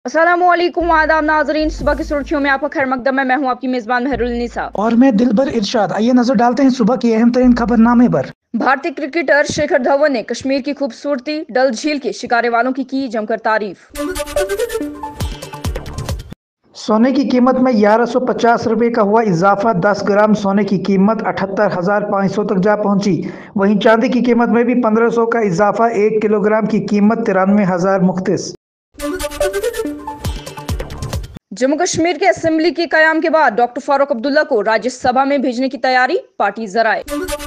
अस्सलामुअलैकुम आदाब नाजरीन, सुबह की सुर्खियों में आपका खैर मकदम है। मैं हूं आपकी मेजबान मेहरुलनिसा और मैं दिलबर इरशाद। आइए नजर डालते हैं सुबह की अहम तरीन खबरनामे पर। भारतीय क्रिकेटर शिखर धवन ने कश्मीर की खूबसूरती डल झील के शिकारे वालों की जमकर तारीफ। सोने की कीमत में 1150 रुपये का हुआ इजाफा। 10 ग्राम सोने की कीमत 78,500 तक जा पहुंची। वहीं चांदी की कीमत में भी 1500 का इजाफा। 1 किलोग्राम की कीमत 93,000 मुख्तिस। जम्मू कश्मीर के असेंबली के कयाम के बाद डॉक्टर फारूक अब्दुल्ला को राज्यसभा में भेजने की तैयारी, पार्टी जराए।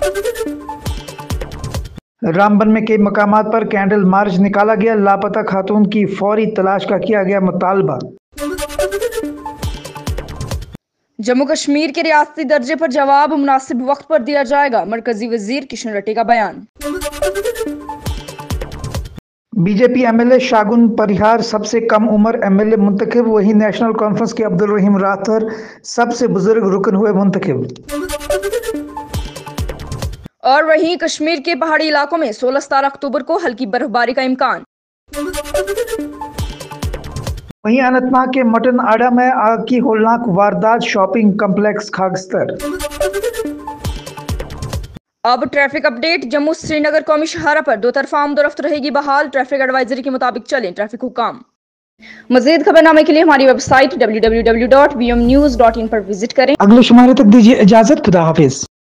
रामबन में कई मकामात पर कैंडल मार्च निकाला गया। लापता खातून की फौरी तलाश का किया गया मुतालबा। जम्मू कश्मीर के रियासती दर्जे पर जवाब मुनासिब वक्त पर दिया जाएगा, मरकजी वजीर किशन रेड्डी का बयान। बीजेपी एमएलए शागुन परिहार सबसे कम उम्र एमएलए मुंतखब। वहीं नेशनल कॉन्फ्रेंस के अब्दुल रहीम राठौर सबसे बुजुर्ग रुकन हुए मुंतखब। और वहीं कश्मीर के पहाड़ी इलाकों में 16-17 अक्टूबर को हल्की बर्फबारी का इम्कान। वहीं अनंतनाग के मटन आड़ा में आग की होलनाक वारदात। शॉपिंग कम्प्लेक्स खागस्तर। अब ट्रैफिक अपडेट। जम्मू श्रीनगर कौमी शहारा पर दोतरफा आमदोरफ्त रहेगी बहाल। ट्रैफिक एडवाइजरी के मुताबिक चलें ट्रैफिक हुकाम। मजीद खबरनामे के लिए हमारी वेबसाइट www.bmnews.in पर विजिट करें। अगले शुमारे तक दीजिए इजाजत। खुदा हाफिज।